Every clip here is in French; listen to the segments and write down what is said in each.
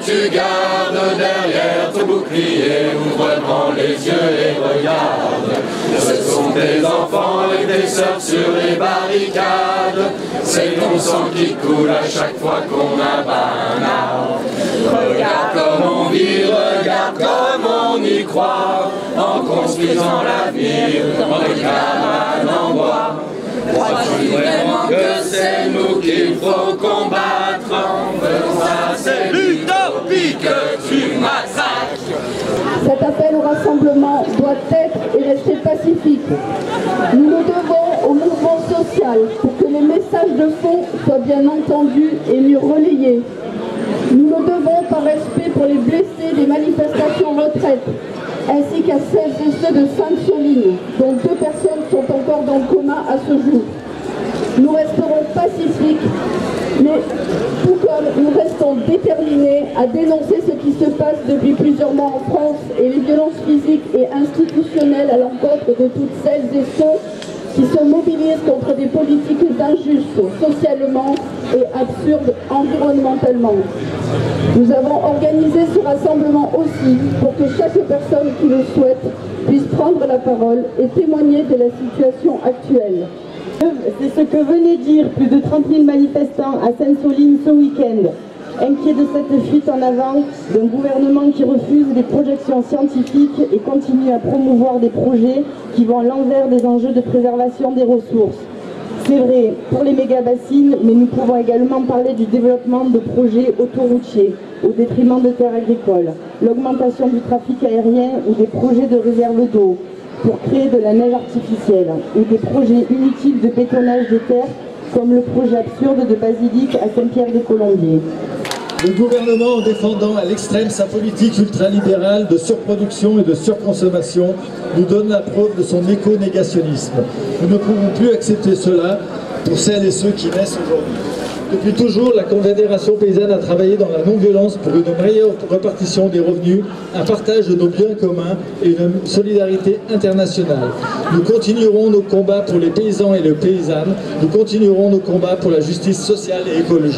tu gardes derrière ton bouclier, ouvre grand les yeux et regarde. Ce sont tes enfants et tes sœurs sur les barricades. C'est ton sang qui coule à chaque fois qu'on abat un arbre. Regarde comme on vit, regarde comme on y croit, en construisant l'avenir, en les camarades en bois. Crois-tu vraiment que c'est nous qu'il faut combattre en faisant ces l'utopie que tu massacres? Cet appel au rassemblement doit être et rester pacifique. Nous le devons au mouvement social pour que les messages de fond soient bien entendus et mieux relayés. Nous le devons par respect pour les blessés des manifestations retraites, ainsi qu'à celles et ceux de Sainte-Soline, dont 2 personnes sont encore dans le coma à ce jour. Nous resterons pacifiques, mais tout comme nous restons déterminés à dénoncer ce qui se passe depuis plusieurs mois en France et les violences physiques et institutionnelles à l'encontre de toutes celles et ceux qui se mobilisent contre des politiques injustes socialement et absurdes environnementalement. Nous avons organisé ce rassemblement aussi pour que chaque personne qui le souhaite puisse prendre la parole et témoigner de la situation actuelle. C'est ce que venaient dire plus de 30 000 manifestants à Sainte-Soline ce week-end, inquiets de cette fuite en avant d'un gouvernement qui refuse les projections scientifiques et continue à promouvoir des projets qui vont à l'envers des enjeux de préservation des ressources. C'est vrai pour les méga-bassines, mais nous pouvons également parler du développement de projets autoroutiers au détriment de terres agricoles, l'augmentation du trafic aérien ou des projets de réserve d'eau pour créer de la neige artificielle, ou des projets inutiles de bétonnage des terres comme le projet absurde de Basilique à Saint-Pierre-des-Colombiers. Le gouvernement, en défendant à l'extrême sa politique ultralibérale de surproduction et de surconsommation, nous donne la preuve de son éco-négationnisme. Nous ne pouvons plus accepter cela pour celles et ceux qui naissent aujourd'hui. Depuis toujours, la Confédération paysanne a travaillé dans la non-violence pour une meilleure répartition des revenus, un partage de nos biens communs et une solidarité internationale. Nous continuerons nos combats pour les paysans et les paysannes. Nous continuerons nos combats pour la justice sociale et écologique.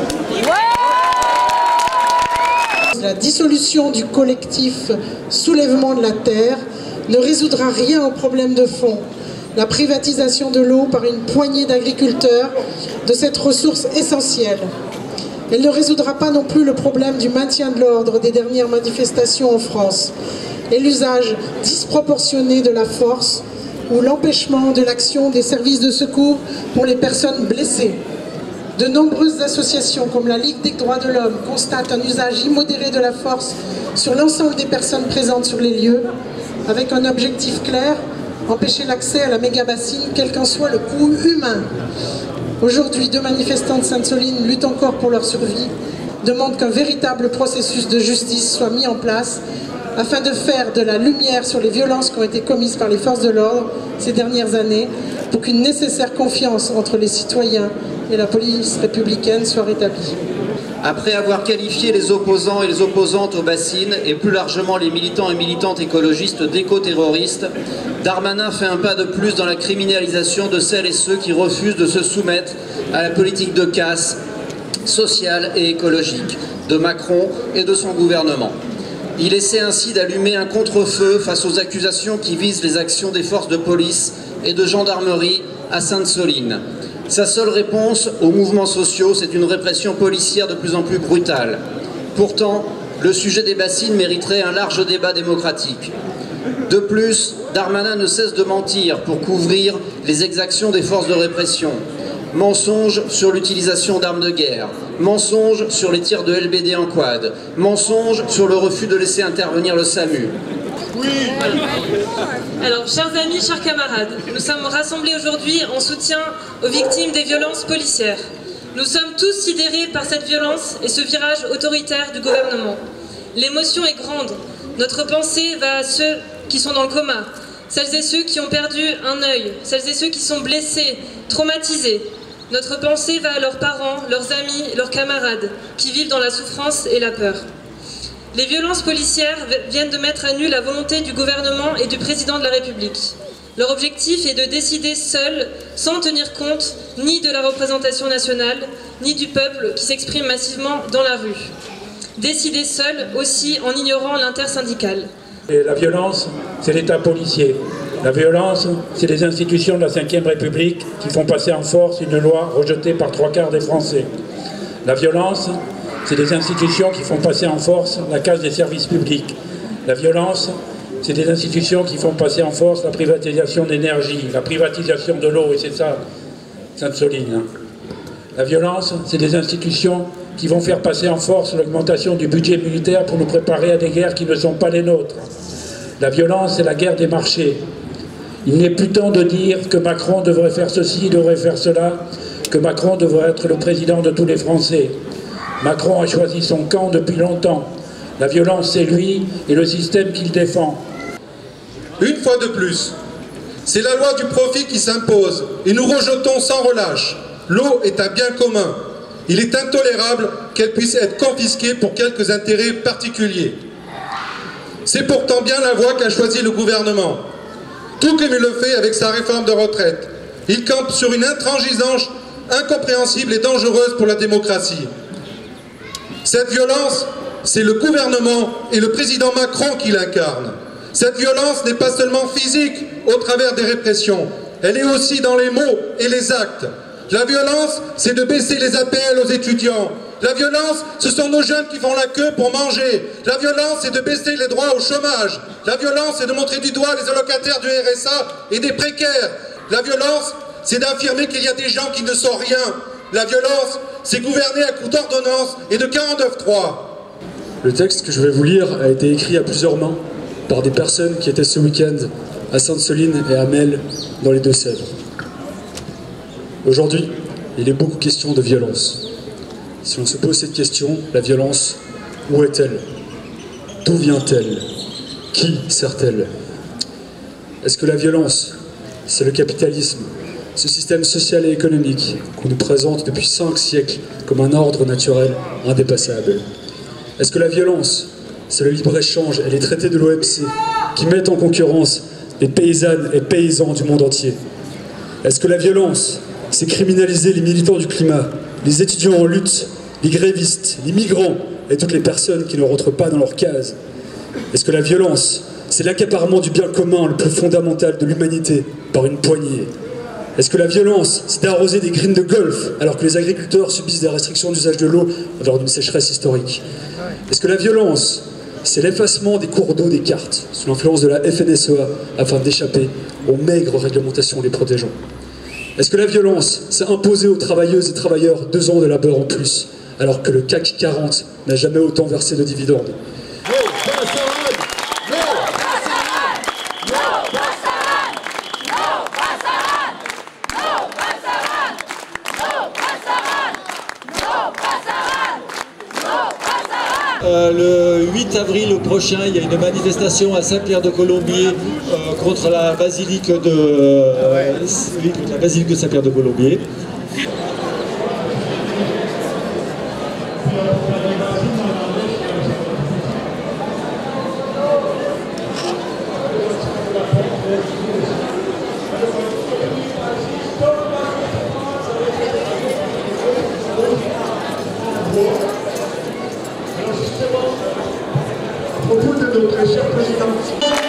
La dissolution du collectif Soulèvement de la Terre ne résoudra rien au problème de fond. La privatisation de l'eau par une poignée d'agriculteurs de cette ressource essentielle. Elle ne résoudra pas non plus le problème du maintien de l'ordre des dernières manifestations en France et l'usage disproportionné de la force ou l'empêchement de l'action des services de secours pour les personnes blessées. De nombreuses associations comme la Ligue des droits de l'homme constatent un usage immodéré de la force sur l'ensemble des personnes présentes sur les lieux, avec un objectif clair: empêcher l'accès à la méga-bassine, quel qu'en soit le coût humain. Aujourd'hui, 2 manifestants de Sainte-Soline luttent encore pour leur survie, demandent qu'un véritable processus de justice soit mis en place afin de faire de la lumière sur les violences qui ont été commises par les forces de l'ordre ces dernières années, pour qu'une nécessaire confiance entre les citoyens et la police républicaine soit rétablie. Après avoir qualifié les opposants et les opposantes aux bassines, et plus largement les militants et militantes écologistes d'éco-terroristes, Darmanin fait un pas de plus dans la criminalisation de celles et ceux qui refusent de se soumettre à la politique de casse sociale et écologique de Macron et de son gouvernement. Il essaie ainsi d'allumer un contre-feu face aux accusations qui visent les actions des forces de police et de gendarmerie à Sainte-Soline. Sa seule réponse aux mouvements sociaux, c'est une répression policière de plus en plus brutale. Pourtant, le sujet des bassines mériterait un large débat démocratique. De plus, Darmanin ne cesse de mentir pour couvrir les exactions des forces de répression. Mensonges sur l'utilisation d'armes de guerre, mensonges sur les tirs de LBD en quad, mensonges sur le refus de laisser intervenir le SAMU. Oui. Alors, chers amis, chers camarades, nous sommes rassemblés aujourd'hui en soutien aux victimes des violences policières. Nous sommes tous sidérés par cette violence et ce virage autoritaire du gouvernement. L'émotion est grande. Notre pensée va à ceux qui sont dans le coma, celles et ceux qui ont perdu un œil, celles et ceux qui sont blessés, traumatisés. Notre pensée va à leurs parents, leurs amis, leurs camarades, qui vivent dans la souffrance et la peur. Les violences policières viennent de mettre à nu la volonté du gouvernement et du président de la République. Leur objectif est de décider seuls, sans tenir compte ni de la représentation nationale, ni du peuple qui s'exprime massivement dans la rue. décider seul, aussi en ignorant l'intersyndicale. Et la violence, c'est l'État policier. La violence, c'est les institutions de la Ve République qui font passer en force une loi rejetée par 3/4 des Français. La violence, c'est les institutions qui font passer en force la casse des services publics. La violence, c'est des institutions qui font passer en force la privatisation d'énergie, la privatisation de l'eau, et c'est ça, Sainte-Soline. La violence, c'est des institutions qui vont faire passer en force l'augmentation du budget militaire pour nous préparer à des guerres qui ne sont pas les nôtres. La violence, c'est la guerre des marchés. Il n'est plus temps de dire que Macron devrait faire ceci, devrait faire cela, que Macron devrait être le président de tous les Français. Macron a choisi son camp depuis longtemps. La violence, c'est lui et le système qu'il défend. Une fois de plus, c'est la loi du profit qui s'impose et nous rejetons sans relâche. L'eau est un bien commun. Il est intolérable qu'elle puisse être confisquée pour quelques intérêts particuliers. C'est pourtant bien la voie qu'a choisie le gouvernement, tout comme il le fait avec sa réforme de retraite. Il campe sur une intransigeance incompréhensible et dangereuse pour la démocratie. Cette violence, c'est le gouvernement et le président Macron qui l'incarnent. Cette violence n'est pas seulement physique au travers des répressions, elle est aussi dans les mots et les actes. La violence, c'est de baisser les APL aux étudiants. La violence, ce sont nos jeunes qui font la queue pour manger. La violence, c'est de baisser les droits au chômage. La violence, c'est de montrer du doigt les allocataires du RSA et des précaires. La violence, c'est d'affirmer qu'il y a des gens qui ne sont rien. La violence, c'est gouverner à coups d'ordonnance et de 49.3. Le texte que je vais vous lire a été écrit à plusieurs mains par des personnes qui étaient ce week-end à Sainte-Soline et à Melle, dans les Deux-Sèvres. Aujourd'hui, il est beaucoup question de violence. Si l'on se pose cette question, la violence, où est-elle? D'où vient-elle? Qui sert-elle? Est-ce que la violence, c'est le capitalisme, ce système social et économique qu'on nous présente depuis 5 siècles comme un ordre naturel indépassable? Est-ce que la violence, c'est le libre-échange et les traités de l'OMC qui mettent en concurrence les paysannes et paysans du monde entier? Est-ce que la violence, c'est criminaliser les militants du climat, les étudiants en lutte, les grévistes, les migrants et toutes les personnes qui ne rentrent pas dans leur case? Est-ce que la violence, c'est l'accaparement du bien commun le plus fondamental de l'humanité par une poignée? Est-ce que la violence, c'est d'arroser des greens de golf alors que les agriculteurs subissent des restrictions d'usage de l'eau lors d'une sécheresse historique? Est-ce que la violence, c'est l'effacement des cours d'eau des cartes sous l'influence de la FNSEA afin d'échapper aux maigres réglementations les protégeant? Est-ce que la violence, c'est imposer aux travailleuses et travailleurs 2 ans de labeur en plus, alors que le CAC 40 n'a jamais autant versé de dividendes? Le 8 avril prochain, il y a une manifestation à Saint-Pierre-de-Colombier contre la basilique de Saint-Pierre-de-Colombier. À propos de notre cher président.